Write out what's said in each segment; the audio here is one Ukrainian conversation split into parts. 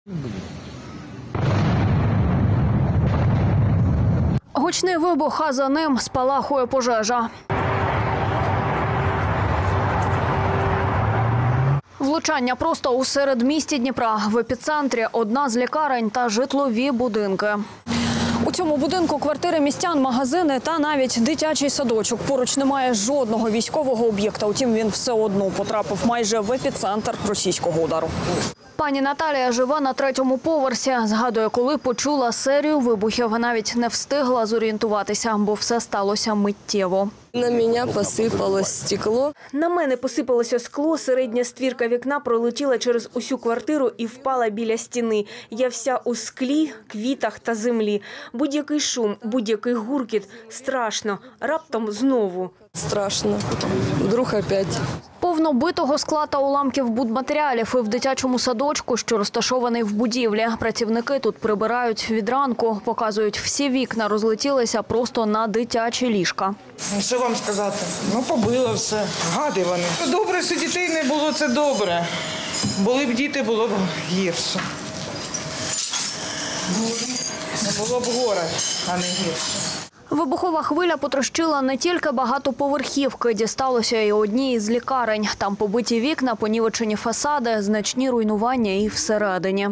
Гучний вибух, а за ним спалахує пожежа. Влучання просто у середмісті Дніпра. В епіцентрі одна з лікарень та житлові будинки. У цьому будинку квартири містян, магазини та навіть дитячий садочок. Поруч немає жодного військового об'єкта. Утім, він все одно потрапив майже в епіцентр російського удару. Пані Наталія живе на 3-му поверсі. Згадує, коли почула серію вибухів, навіть не встигла зорієнтуватися, бо все сталося миттєво. На мене посипалось стекло. На мене посипалося скло, середня створка вікна пролетіла через усю квартиру і впала біля стіни. Я вся у склі, квітах та землі. Будь-який шум, будь-який гуркіт – страшно. Раптом знову. Страшно. Вдруг опять. Повно битого скла та уламків будматеріалів і в дитячому садочку, що розташований в будівлі. Працівники тут прибирають від ранку. Показують, всі вікна розлетілися просто на дитячі ліжка. Що вам сказати? Ну, побило все. Гади вони. Добре, що дітей не було, це добре. Були б діти, було б гірше. Було б горе, а не гірше. Вибухова хвиля потрощила не тільки багатоповерхівки, дісталося і одній із лікарень. Там побиті вікна, понівечені фасади, значні руйнування і всередині.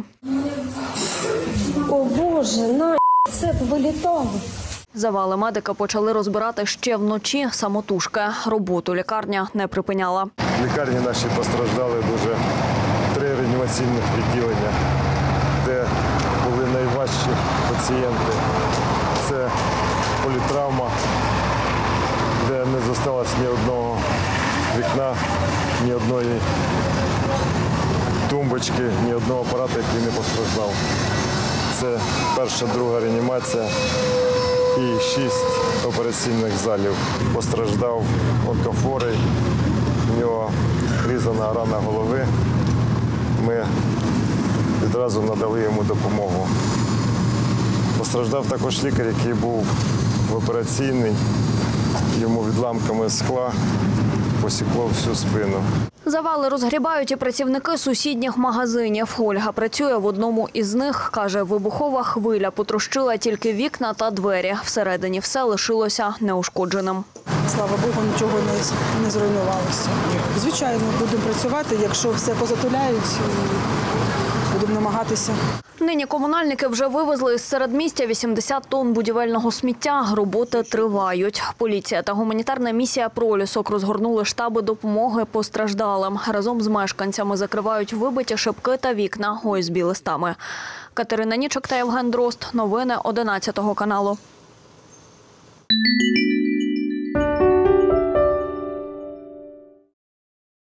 О Боже, це вилітало. Завали медики почали розбирати ще вночі самотужки. Роботу лікарня не припиняла. Лікарні наші постраждали дуже 3 реанімаційних відділення, де були найважчі пацієнти. Це політравма, де не зосталось ні одного вікна, ні одної тумбочки, ні одного апарату, який не постраждав. Це 1-ша, 2-га реанімація і 6 операційних залів. Постраждав онкохворий, у нього різана рана голови. Ми відразу надали йому допомогу. Постраждав також лікар, який був в операційній, йому відламками скла посікло всю спину. Завали розгрібають і працівники сусідніх магазинів. Ольга працює в одному із них. Каже, вибухова хвиля потрощила тільки вікна та двері. Всередині все лишилося неушкодженим. Слава Богу, нічого не зруйнувалося. Звичайно, будемо працювати, якщо все позатуляють, будемо намагатися. Нині комунальники вже вивезли із середмістя 80 тонн будівельного сміття. Роботи тривають. Поліція та гуманітарна місія «Пролісок» розгорнули штаби допомоги постраждалим. Разом з мешканцями закривають вибиті шибки та вікна ОСБ листами. Катерина Нічок та Євген Дрозд. Новини 11 каналу.